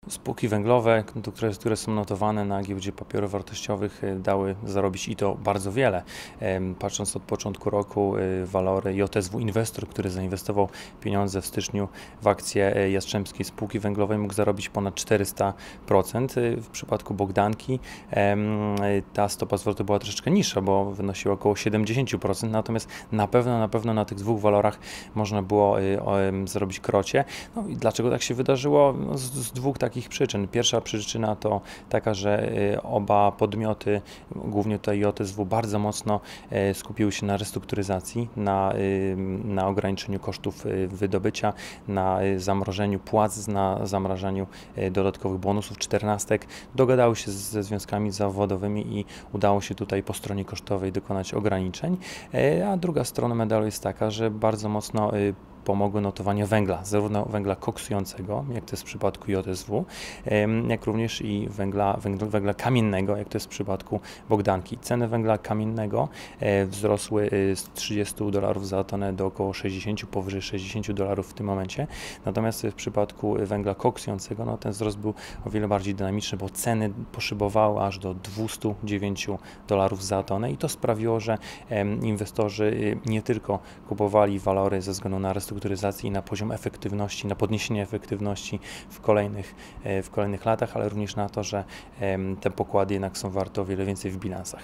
Spółki węglowe, które są notowane na giełdzie papierów wartościowych, dały zarobić i to bardzo wiele. Patrząc od początku roku, walory JSW Inwestor, który zainwestował pieniądze w styczniu w akcje Jastrzębskiej Spółki Węglowej, mógł zarobić ponad 400%. W przypadku Bogdanki ta stopa zwrotu była troszeczkę niższa, bo wynosiła około 70%, natomiast na pewno na tych dwóch walorach można było zarobić krocie. No i dlaczego tak się wydarzyło? No, z dwóch takich przyczyn. Pierwsza przyczyna to taka, że oba podmioty, głównie tutaj JSW, bardzo mocno skupiły się na restrukturyzacji, na ograniczeniu kosztów wydobycia, na zamrożeniu płac, na zamrażaniu dodatkowych bonusów, czternastek. Dogadały się ze związkami zawodowymi i udało się tutaj po stronie kosztowej dokonać ograniczeń, a druga strona medalu jest taka, że bardzo mocno pomogły notowania węgla, zarówno węgla koksującego, jak to jest w przypadku JSW, jak również i węgla kamiennego, jak to jest w przypadku Bogdanki. Ceny węgla kamiennego wzrosły z $30 za tonę do około 60, powyżej $60 w tym momencie. Natomiast w przypadku węgla koksującego no, ten wzrost był o wiele bardziej dynamiczny, bo ceny poszybowały aż do $209 za tonę i to sprawiło, że inwestorzy nie tylko kupowali walory ze względu na restrukturyzację i na poziom efektywności, na podniesienie efektywności w kolejnych latach, ale również na to, że te pokłady jednak są warte o wiele więcej w bilansach.